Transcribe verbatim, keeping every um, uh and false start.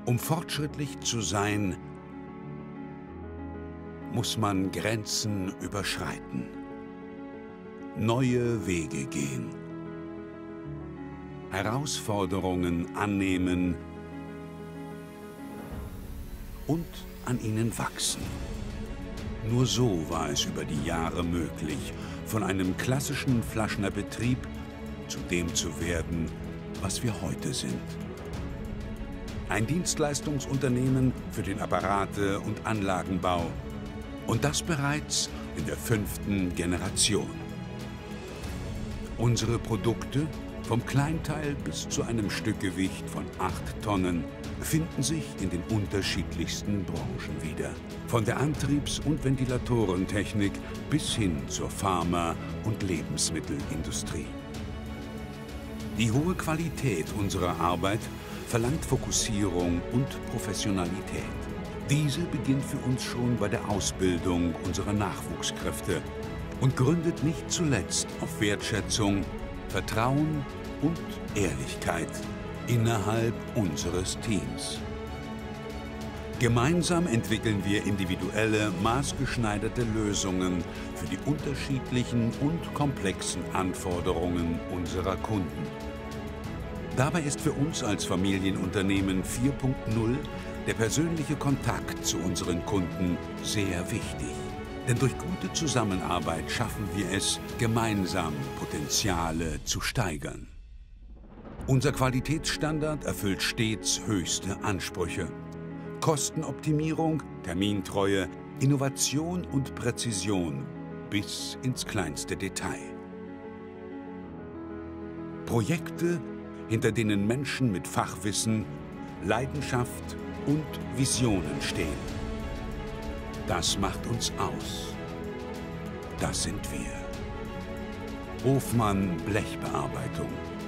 Um fortschrittlich zu sein, muss man Grenzen überschreiten, neue Wege gehen, Herausforderungen annehmen und an ihnen wachsen. Nur so war es über die Jahre möglich, von einem klassischen Flaschner Betrieb zu dem zu werden, was wir heute sind. Ein Dienstleistungsunternehmen für den Apparate- und Anlagenbau. Und das bereits in der fünften Generation. Unsere Produkte, vom Kleinteil bis zu einem Stückgewicht von acht Tonnen, finden sich in den unterschiedlichsten Branchen wieder. Von der Antriebs- und Ventilatorentechnik bis hin zur Pharma- und Lebensmittelindustrie. Die hohe Qualität unserer Arbeit verlangt Fokussierung und Professionalität. Diese beginnt für uns schon bei der Ausbildung unserer Nachwuchskräfte und gründet nicht zuletzt auf Wertschätzung, Vertrauen und Ehrlichkeit innerhalb unseres Teams. Gemeinsam entwickeln wir individuelle, maßgeschneiderte Lösungen für die unterschiedlichen und komplexen Anforderungen unserer Kunden. Dabei ist für uns als Familienunternehmen vier Punkt null der persönliche Kontakt zu unseren Kunden sehr wichtig. Denn durch gute Zusammenarbeit schaffen wir es, gemeinsam Potenziale zu steigern. Unser Qualitätsstandard erfüllt stets höchste Ansprüche. Kostenoptimierung, Termintreue, Innovation und Präzision bis ins kleinste Detail. Projekte, hinter denen Menschen mit Fachwissen, Leidenschaft und Visionen stehen. Das macht uns aus. Das sind wir. Hofmann Blechbearbeitung.